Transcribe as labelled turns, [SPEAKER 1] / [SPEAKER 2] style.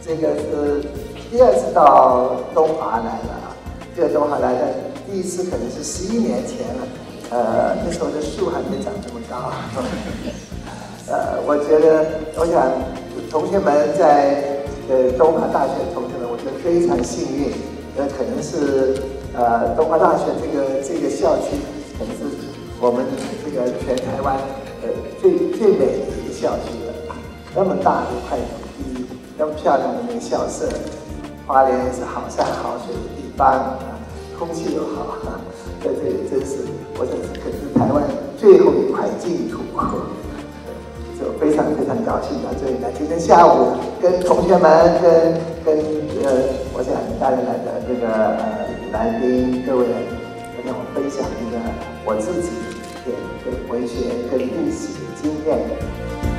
[SPEAKER 1] 这个是第二次到东华来了啊，这个东华来的第一次可能是11年前了，那时候的树还没长这么高。我觉得，我想同学们在东华大学的同学们，我觉得非常幸运，可能是东华大学这个校区，可能是我们这个全台湾最美的一个校区了。那么大的一块土地，那么漂亮的那个校舍，花莲是好山好水的地方，空气又好，在这里真是，我想可能是台湾最后一块净土。就非常非常高兴到这里来。今天下午跟同学们、跟我想大家来的这个来宾各位，跟我分享一个我自己对文学跟历史的经验。